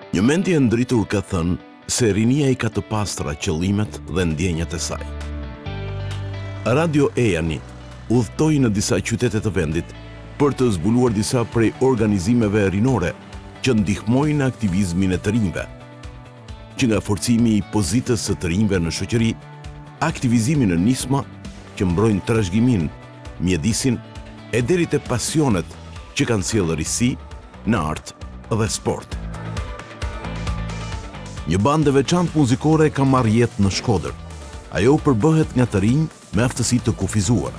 Një mendje e ndritur ka thënë se rinia i ka të pastra qëllimet dhe ndjenjat e saj. Radio Ejani udhtoi në disa qytete të vendit për të zbuluar disa prej organizimeve rinore që ndihmojnë aktivizmin e të rinjve, që nga forcimi i pozitës së të rinjve në shoqëri, aktivizimin në nisma që mbrojnë trashëgimin, mjedisin e deri te pasionet që kanë sjellë risi në art dhe sport. Një bandë e veçantë muzikore ka marrë jetë në Shkodër. Ajo përbëhet nga të rinj me aftësi të kufizuara.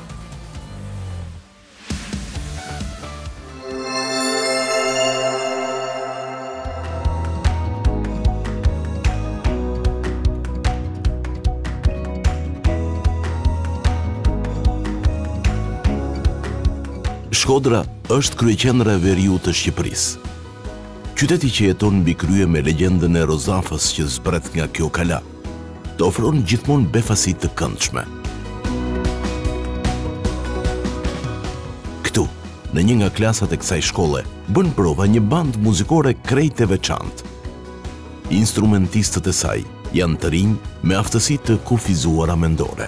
Shkodra është kryeqendra e veriut të Shqipërisë. Qyteti që jeton mbi krye me legjendën e Rozafës që zbret nga kjo kala, të ofron gjithmonë befasi të këndshme. Këtu, në një nga klasat e kësaj shkolle, bën prova një bandë muzikore krejt e veçantë. Instrumentistët e saj janë të rinj me aftësi të kufizuara mendore.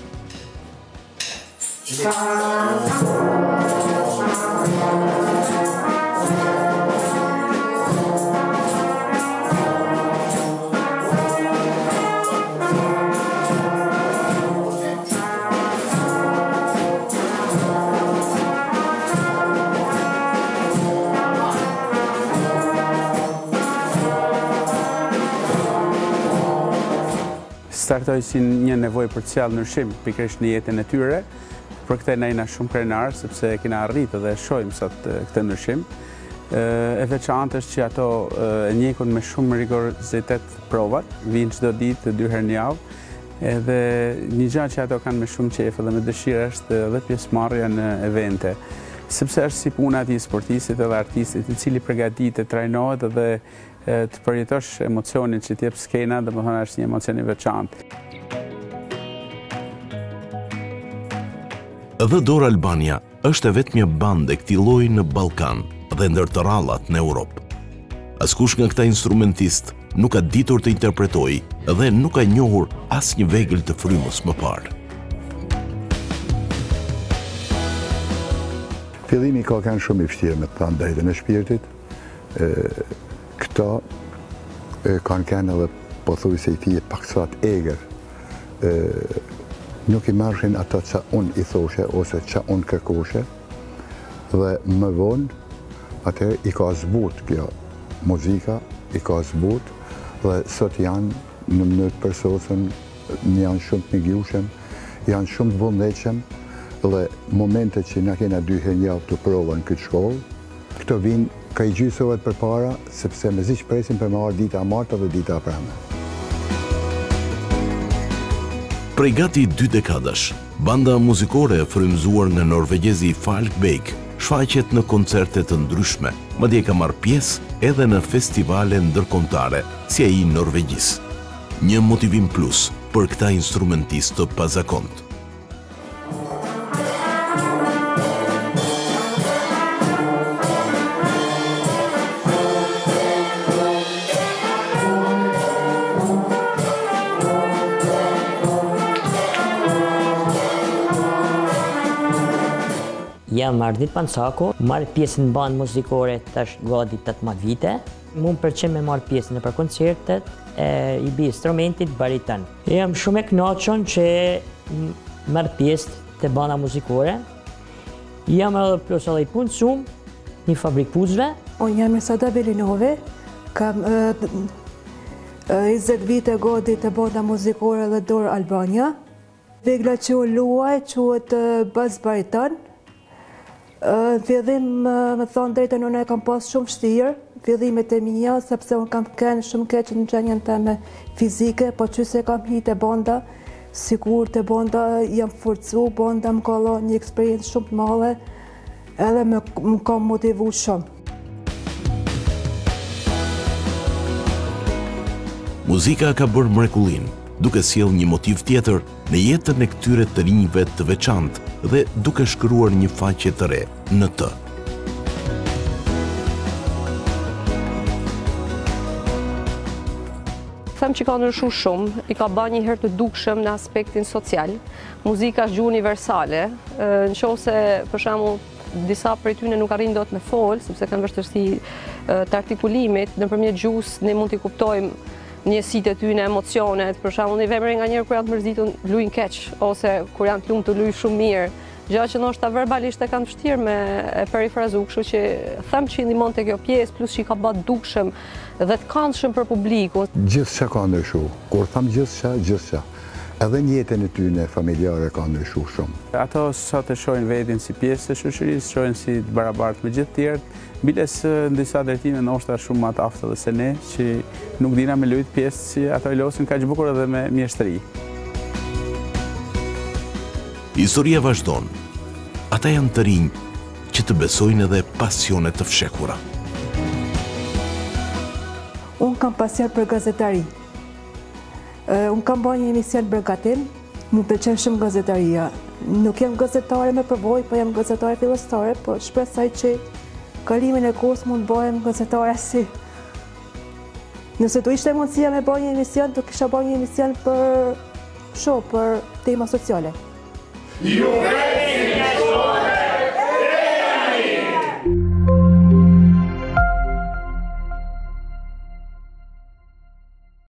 Startoj si një nevojë për të sjellë ndryshim pikërisht në jetën e tyre. Për këtë ne jena shumë krenar sepse kena arritur dhe shohim sot këtë ndryshim. E veçantë është që ato e njekun me shumë rigorozitet provat, vinë çdo ditë 2 herë në javë. Edhe një gjë që ato kanë me shumë qejf dhe me dëshirë është edhe pjesëmarrja në evente. Sepse është si puna e sportistit edhe artistit i cili përgatitet, trajnohet dhe të përjetosh emocionin që t'jep skena, dhe më thonë është një emocion i veçantë. Edhe Dor Albania është e vetmja bandë e këtij lloji në Ballkan dhe ndër të rallat në Europë. Askush nga këta instrumentistë nuk ka ditur të interpretojë dhe nuk ka njohur asnjë vegël të frymës më parë. Fillimi ka qenë shumë i vështirë me të thënë drejtën e shpirtit. Këta kanë qenë edhe pothuajse i thije paksa të egër. Nuk i marrshin ato që unë i thoshe ose që unë kërkoshe. Dhe më vonë, atëherë i ka zbut kjo muzika, i ka zbut dhe sot janë në mënyrë të përsosur, janë shumë të migjushëm, janë shumë të vullnetshëm dhe momentet që na kena 2 herë në javë të provën në këtë shkollë, këto vinë ka i gjysohet për para, sepse me zi që presim për marrë dita martë dhe dita prame. Prej gati 2 dekadash, banda muzikore e frymëzuar nga norvegjezi Falk Beik shfaqet në koncerte të ndryshme, madje ka marrë pjesë edhe në festivale ndërkombëtare, si ai i Norvegjisë. Një motivim plus për këta instrumentistë të pazakontë. Jam Ardit Pancako, marrë pjesë në bandë muzikore tash gati 18 vite. Mund përqem me marrë pjesë në për koncertet i bi instrumentit bariton. Jam shumë e kënaqur që marrë pjesë të banda muzikore. Jam edhe plus edhe i punësum një fabrikë puzve. Unë jam Sada Belinove, kam 20 vite gati të banda muzikore dhe Dor Albania. Vegla që u luaj quhet bas bariton. Në fillim, më thonë drejtën, unë e kam pas shumë vështirë, fillimet e mija, sepse unë kam kënë shumë keq në gjenjen teme fizike, po që se kam hitë e banda, sigur të banda jam forcu, banda më ka la një eksperiencë shumë të madhe, edhe më kam motivu shumë. Muzika ka bërë mrekullin, duke sjellë një motiv tjetër në jetën e këtyre të rinjve të veçantë dhe duke shkruar një faqe të re në të. them që ka ndryshu shumë, i ka bërë një herë të dukshëm në aspektin social. Muzika është gjuhë universale, nëse për shembull disa prej tyre nuk arrin dot me fol, sepse kanë vështirësi të artikulimit, nëpërmjet gjuhës ne mund t'i kuptojmë njësitë e tyre, emocionet. Për shembull, një vemër nganjëherë kur janë të mërzitur luajnë keq, ose kur janë të lumtur luajnë shumë mirë. Gjë që ndoshta verbalisht e kanë vështirë me e perifrazu, kështu që them që i ndihmon te kjo pjesë, plus që i ka bërë dukshëm dhe të këndshëm për publikun. Gjithçka ka ndryshu. Kur tham gjithçka. Edhe në jetën e tyre familjare ka ndryshu shumë. Ato sot e shohin veten si pjesë të shoqërisë, shohin si të barabartë me gjithë tjerët, biles në disa drejtime ndoshta shumë më të aftë se ne, që nuk dina me lujt pjesë që ato i losin kaq bukur edhe me mjeshtri. Historia vazhdon. Ata janë të rinj që të besojnë edhe pasione të fshehura. Unë kam pasion për gazetari. Unë kam bërë një emision Bërgatim, më pëlqen shumë gazetaria. Nuk jam gazetare me përvojë, po jam gazetare fillestare, po shpresoj që kalimin e kohës mund bëhem gazetare si. Nëse do ishte mundësia me bërë një emision, do kisha bërë një emision për tema sociale.